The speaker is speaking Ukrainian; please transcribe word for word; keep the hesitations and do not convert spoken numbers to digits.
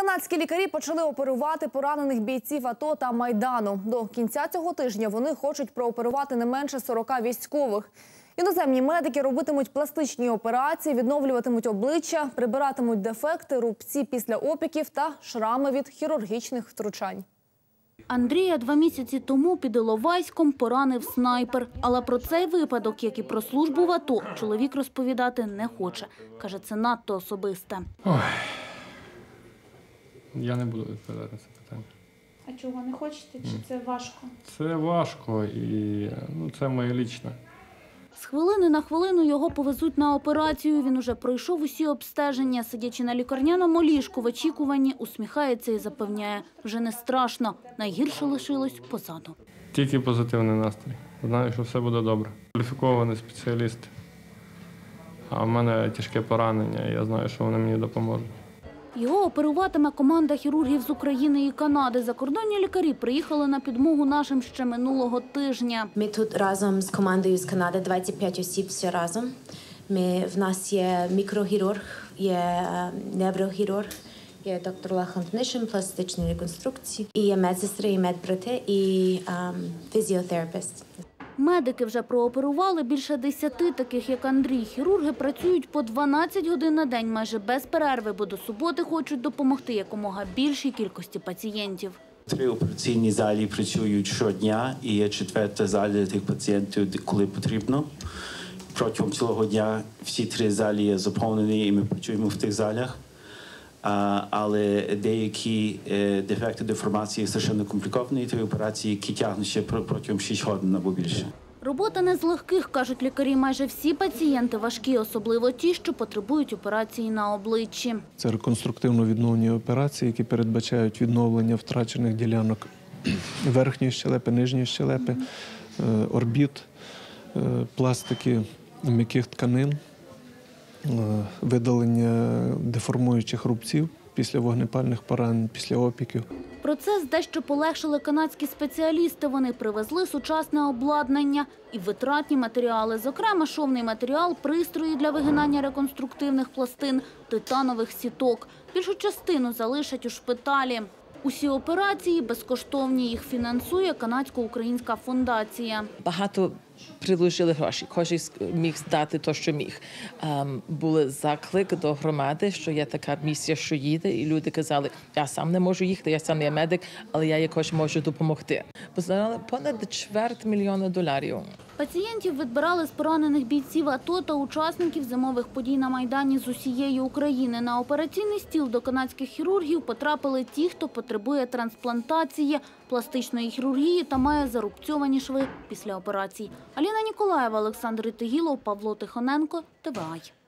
Канадські лікарі почали оперувати поранених бійців АТО та Майдану. До кінця цього тижня вони хочуть прооперувати не менше сорока військових. Іноземні медики робитимуть пластичні операції, відновлюватимуть обличчя, прибиратимуть дефекти, рубці після опіків та шрами від хірургічних втручань. Андрія два місяці тому під Іловайськом поранив снайпер. Але про цей випадок, як і про службу в АТО, чоловік розповідати не хоче. Каже, це надто особисте. Ой. Я не буду відповідати на це питання. А чого не хочете? Чи це важко? Це важко і ну, це моє лічне. З хвилини на хвилину його повезуть на операцію. Він уже пройшов усі обстеження. Сидячи на лікарняному ліжку в очікуванні, усміхається і запевняє, вже не страшно. Найгірше лишилось позаду. Тільки позитивний настрій. Знаю, що все буде добре. Кваліфікований спеціаліст. А в мене тяжке поранення, і я знаю, що вони мені допоможуть. Його оперуватиме команда хірургів з України і Канади. Закордонні лікарі приїхали на підмогу нашим ще минулого тижня. Ми тут разом з командою з Канади, двадцять п'ять осіб всі разом. Ми, в нас є мікрохірург, є неврохірург, є доктор Олег Антонишин, пластичної реконструкції, і є медсестри, і медбрати, і um, фізіотерапевт. Медики вже прооперували більше десяти таких, як Андрій. Хірурги працюють по дванадцять годин на день, майже без перерви, бо до суботи хочуть допомогти якомога більшій кількості пацієнтів. Три операційні залі працюють щодня, і є четверта зала для тих пацієнтів, коли потрібно. Протягом цілого дня всі три залі є заповнені, і ми працюємо в тих залях. Але деякі дефекти, деформації страшенно компліковані, ті операції, які тягнуть ще протягом шість годин або більше. Робота не з легких, кажуть лікарі. Майже всі пацієнти важкі, особливо ті, що потребують операції на обличчі. Це реконструктивно-відновні операції, які передбачають відновлення втрачених ділянок верхньої щелепи, нижньої щелепи, орбіт, пластики м'яких тканин, видалення деформуючих рубців після вогнепальних поранень, після опіків. Процес дещо полегшили канадські спеціалісти. Вони привезли сучасне обладнання і витратні матеріали. Зокрема, шовний матеріал, пристрої для вигинання реконструктивних пластин, титанових сіток. Більшу частину залишать у шпиталі. Усі операції безкоштовні, їх фінансує канадсько-українська фундація. Багато приложили гроші, кожен міг здати те, що міг. Um, були заклик до громади, що є така місія, що їде, і люди казали, я сам не можу їхати, я сам не медик, але я якось можу допомогти. Позбирали понад чверть мільйона доларів. Пацієнтів відбирали з поранених бійців АТО та учасників зимових подій на Майдані з усієї України. На операційний стіл до канадських хірургів потрапили ті, хто потребує трансплантації, пластичної хірургії та має зарубцьовані шви після операцій. Аліна Ніколаєва, Олександр Ітигілов, Павло Тихоненко, ТВАЙ.